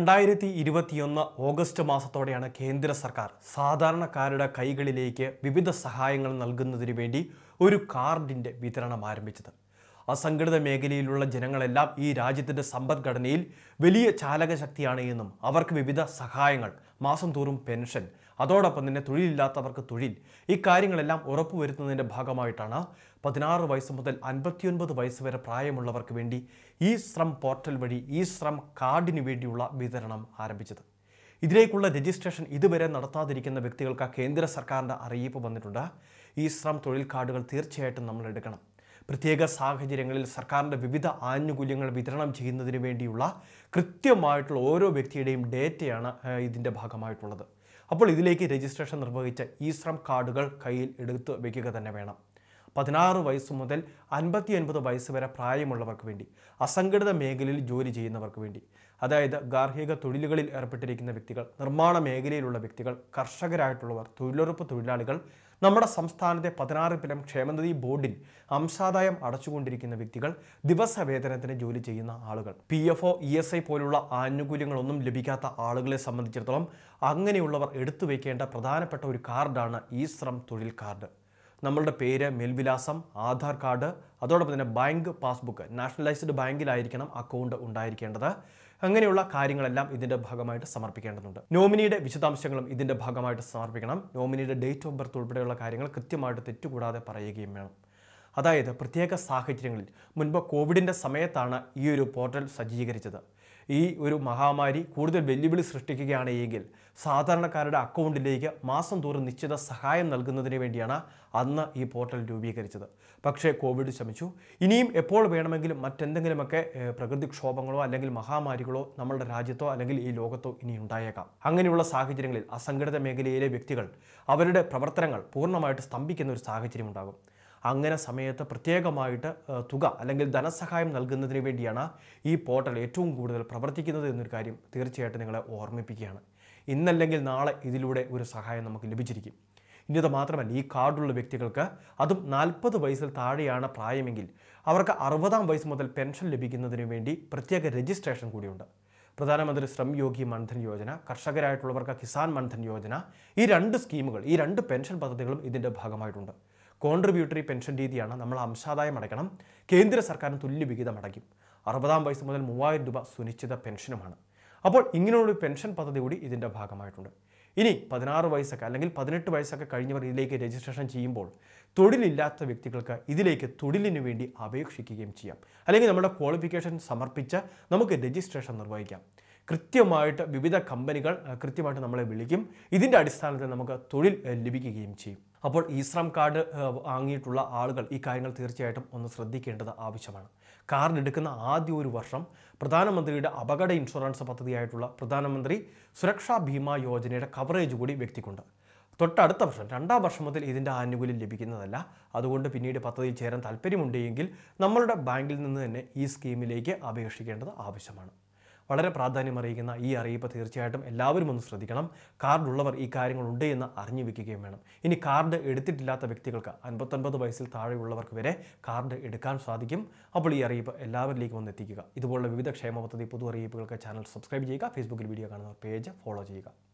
2021 August മാസത്തോടെയാണ് കേന്ദ്ര സർക്കാർ സാധാരണക്കാരുടെ കൈകളിലേക്ക് വിവിധ സഹായങ്ങൾ നൽകുന്നതിന് വേണ്ടി ഒരു കാർഡിന്റെ വിതരണം ആരംഭിച്ചത്. അസംഘടിത മേഖലയിലുള്ള ജനങ്ങളെല്ലാം ഈ രാജ്യത്തിന്റെ സമ്പദ്ഘടനയിൽ വലിയ ചാലകശക്തിയാണ് എന്നും അവർക്ക് വിവിധ സഹായങ്ങൾ, മാസം തോറും പെൻഷൻ, അതോടൊപ്പം തന്നെ തൊഴിലില്ലാത്തവർക്ക് തൊഴിൽ, ഈ കാര്യങ്ങളെല്ലാം ഉറപ്പുവരുത്തുന്നതിൻ്റെ ഭാഗമായിട്ടാണ് 16 വയസ്സ് മുതൽ 59 വയസ്സ് വരെ പ്രായമുള്ളവർക്ക് വേണ്ടി ഈ ശ്രം പോർട്ടൽ വഴി ഈ ശ്രം കാർഡിന് വേണ്ടിയുള്ള വിതരണം ആരംഭിച്ചത്. ഇതിലേക്കുള്ള രജിസ്ട്രേഷൻ ഇതുവരെ നടത്താതിരിക്കുന്ന വ്യക്തികൾക്ക് കേന്ദ്ര സർക്കാരിൻ്റെ അറിയിപ്പ് വന്നിട്ടുണ്ട്. ഈ ശ്രം തൊഴിൽ കാർഡുകൾ തീർച്ചയായിട്ടും നമ്മൾ എടുക്കണം. പ്രത്യേക സാഹചര്യങ്ങളിൽ സർക്കാരിൻ്റെ വിവിധ ആനുകൂല്യങ്ങൾ വിതരണം ചെയ്യുന്നതിന് വേണ്ടിയുള്ള കൃത്യമായിട്ടുള്ള ഓരോ വ്യക്തിയുടെയും ഡേറ്റയാണ് ഇതിൻ്റെ ഭാഗമായിട്ടുള്ളത്. അപ്പോൾ ഇതിലേക്ക് രജിസ്ട്രേഷൻ നിർവഹിച്ച ഈ ശ്രം കാർഡുകൾ കയ്യിൽ എടുത്ത് വയ്ക്കുക തന്നെ വേണം. 16 വയസ്സ് മുതൽ 59 വയസ്സ് വരെ പ്രായമുള്ളവർക്ക് വേണ്ടി, അസംഘടിത മേഖലയിൽ ജോലി ചെയ്യുന്നവർക്ക് വേണ്ടി, അതായത് ഗാർഹിക തൊഴിലുകളിൽ ഏർപ്പെട്ടിരിക്കുന്ന വ്യക്തികൾ, നിർമ്മാണ മേഖലയിലുള്ള വ്യക്തികൾ, കർഷകരായിട്ടുള്ളവർ, തൊഴിലുറപ്പ് തൊഴിലാളികൾ, നമ്മുടെ സംസ്ഥാനത്തെ 16 പിലം ക്ഷേമനിധി ബോർഡിൽ അംശാദായം അടച്ചുകൊണ്ടിരിക്കുന്ന വ്യക്തികൾ, ദിവസവേതനത്തിന് ജോലി ചെയ്യുന്ന ആളുകൾ, PFO, ESI പോലുള്ള ആനുകൂല്യങ്ങളൊന്നും ലഭിക്കാത്ത ആളുകളെ സംബന്ധിച്ചിടത്തോളം അങ്ങനെയുള്ളവർ എടുത്തു വയ്ക്കേണ്ട പ്രധാനപ്പെട്ട ഒരു കാർഡാണ് ഈ ശ്രം തൊഴിൽ കാർഡ്. നമ്മളുടെ പേര്, മേൽവിലാസം, ആധാർ കാർഡ്, അതോടൊപ്പം തന്നെ ബാങ്ക് പാസ്ബുക്ക്, നാഷണലൈസ്ഡ് ബാങ്കിലായിരിക്കണം അക്കൗണ്ട് ഉണ്ടായിരിക്കേണ്ടത്. അങ്ങനെയുള്ള കാര്യങ്ങളെല്ലാം ഇതിൻ്റെ ഭാഗമായിട്ട് സമർപ്പിക്കേണ്ടതുണ്ട്. നോമിനിയുടെ വിശദാംശങ്ങളും ഇതിൻ്റെ ഭാഗമായിട്ട് സമർപ്പിക്കണം. നോമിനിയുടെ ഡേറ്റ് ഓഫ് ബർത്ത് ഉൾപ്പെടെയുള്ള കാര്യങ്ങൾ കൃത്യമായിട്ട് തെറ്റുകൂടാതെ പറയുകയും വേണം. അതായത് പ്രത്യേക സാഹചര്യങ്ങളിൽ മുൻപ് കോവിഡിൻ്റെ സമയത്താണ് ഈ ഒരു പോർട്ടൽ സജ്ജീകരിച്ചത്. ഈ ഒരു മഹാമാരി കൂടുതൽ വെല്ലുവിളി സൃഷ്ടിക്കുകയാണ് എങ്കിൽ സാധാരണക്കാരുടെ അക്കൗണ്ടിലേക്ക് മാസം തോറും നിശ്ചിത സഹായം നൽകുന്നതിന് വേണ്ടിയാണ് അന്ന് ഈ പോർട്ടൽ രൂപീകരിച്ചത്. പക്ഷേ കോവിഡ് ശമിച്ചു. ഇനിയും എപ്പോൾ വേണമെങ്കിലും മറ്റെന്തെങ്കിലുമൊക്കെ പ്രകൃതിക്ഷോഭങ്ങളോ അല്ലെങ്കിൽ മഹാമാരികളോ നമ്മളുടെ രാജ്യത്തോ അല്ലെങ്കിൽ ഈ ലോകത്തോ ഇനി ഉണ്ടായേക്കാം. അങ്ങനെയുള്ള സാഹചര്യങ്ങളിൽ അസംഘടിത മേഖലയിലെ വ്യക്തികൾ അവരുടെ പ്രവർത്തനങ്ങൾ പൂർണ്ണമായിട്ട് സ്തംഭിക്കുന്ന ഒരു സാഹചര്യം ഉണ്ടാകും. അങ്ങനെ സമയത്ത് പ്രത്യേകമായിട്ട് തുക അല്ലെങ്കിൽ ധനസഹായം നൽകുന്നതിന് വേണ്ടിയാണ് ഈ പോർട്ടൽ ഏറ്റവും കൂടുതൽ പ്രവർത്തിക്കുന്നത് എന്നൊരു കാര്യം തീർച്ചയായിട്ടും നിങ്ങളെ ഓർമ്മിപ്പിക്കുകയാണ്. ഇന്നല്ലെങ്കിൽ നാളെ ഇതിലൂടെ ഒരു സഹായം നമുക്ക് ലഭിച്ചിരിക്കും. ഇനി അത് മാത്രമല്ല, ഈ കാർഡുള്ള വ്യക്തികൾക്ക്, അതും 40 വയസ്സിൽ താഴെയാണ് പ്രായമെങ്കിൽ, അവർക്ക് 60-ാം വയസ്സ് മുതൽ പെൻഷൻ ലഭിക്കുന്നതിന് വേണ്ടി പ്രത്യേക രജിസ്ട്രേഷൻ കൂടിയുണ്ട്. പ്രധാനമന്ത്രി ശ്രം യോഗി മൻധൻ യോജന, കർഷകരായിട്ടുള്ളവർക്ക് കിസാൻ മൻധൻ യോജന, ഈ 2 സ്കീമുകൾ, ഈ 2 പെൻഷൻ പദ്ധതികളും ഇതിൻ്റെ ഭാഗമായിട്ടുണ്ട്. കോൺട്രിബ്യൂട്ടറി പെൻഷൻ രീതിയാണ്. നമ്മൾ അംശാദായം അടയ്ക്കണം, കേന്ദ്ര സർക്കാരിന് തുല്യവിഹിതം അടയ്ക്കും. 60-ാം വയസ്സ് മുതൽ 3000 രൂപ സുനിശ്ചിത പെൻഷനുമാണ്. അപ്പോൾ ഇങ്ങനെയുള്ളൊരു പെൻഷൻ പദ്ധതി കൂടി ഇതിൻ്റെ ഭാഗമായിട്ടുണ്ട്. ഇനി 16 വയസ്സൊക്കെ അല്ലെങ്കിൽ 18 വയസ്സൊക്കെ കഴിഞ്ഞവർ ഇതിലേക്ക് രജിസ്ട്രേഷൻ ചെയ്യുമ്പോൾ തൊഴിലില്ലാത്ത വ്യക്തികൾക്ക് ഇതിലേക്ക് തൊഴിലിന് വേണ്ടി അപേക്ഷിക്കുകയും ചെയ്യാം. അല്ലെങ്കിൽ നമ്മുടെ ക്വാളിഫിക്കേഷൻ സമർപ്പിച്ച് നമുക്ക് രജിസ്ട്രേഷൻ നിർവഹിക്കാം. കൃത്യമായിട്ട് വിവിധ കമ്പനികൾ കൃത്യമായിട്ട് നമ്മളെ വിളിക്കും. ഇതിൻ്റെ അടിസ്ഥാനത്തിൽ നമുക്ക് തൊഴിൽ ലഭിക്കുകയും ചെയ്യും. അപ്പോൾ ഈ ശ്രം കാർഡ് വാങ്ങിയിട്ടുള്ള ആളുകൾ ഈ കാര്യങ്ങൾ തീർച്ചയായിട്ടും ഒന്ന് ശ്രദ്ധിക്കേണ്ടത് ആവശ്യമാണ്. കാർഡ് എടുക്കുന്ന ആദ്യ ഒരു വർഷം പ്രധാനമന്ത്രിയുടെ അപകട ഇൻഷുറൻസ് പദ്ധതിയായിട്ടുള്ള പ്രധാനമന്ത്രി സുരക്ഷാ ബീമാ യോജനയുടെ കവറേജ് കൂടി വ്യക്തിക്കുണ്ട്. തൊട്ടടുത്ത വർഷം 2-ാം വർഷം മുതൽ ഇതിൻ്റെ ആനുകൂല്യം ലഭിക്കുന്നതല്ല. അതുകൊണ്ട് പിന്നീട് പദ്ധതിയിൽ ചേരാൻ താല്പര്യമുണ്ടെങ്കിൽ നമ്മളുടെ ബാങ്കിൽ നിന്ന് തന്നെ ഈ സ്കീമിലേക്ക് അപേക്ഷിക്കേണ്ടത് ആവശ്യമാണ്. വളരെ പ്രാധാന്യമറിയിക്കുന്ന ഈ അറിയിപ്പ് തീർച്ചയായിട്ടും എല്ലാവരും ഒന്ന് ശ്രദ്ധിക്കണം. കാർഡുള്ളവർ ഈ കാര്യങ്ങളുണ്ട് എന്ന് അറിഞ്ഞു വയ്ക്കുകയും വേണം. ഇനി കാർഡ് എടുത്തിട്ടില്ലാത്ത വ്യക്തികൾക്ക് 59 വയസ്സിൽ താഴെയുള്ളവർക്ക് വരെ കാർഡ് എടുക്കാൻ സാധിക്കും. അപ്പോൾ ഈ അറിയിപ്പ് എല്ലാവരിലേക്കും ഒന്ന് എത്തിക്കുക. ഇതുപോലുള്ള വിവിധ ക്ഷേമ പദ്ധതി പൊതു അറിയിപ്പുകൾക്ക് ചാനൽ സബ്സ്ക്രൈബ് ചെയ്യുക. ഫേസ്ബുക്കിൽ വീഡിയോ കാണുന്ന പേജ് ഫോളോ ചെയ്യുക.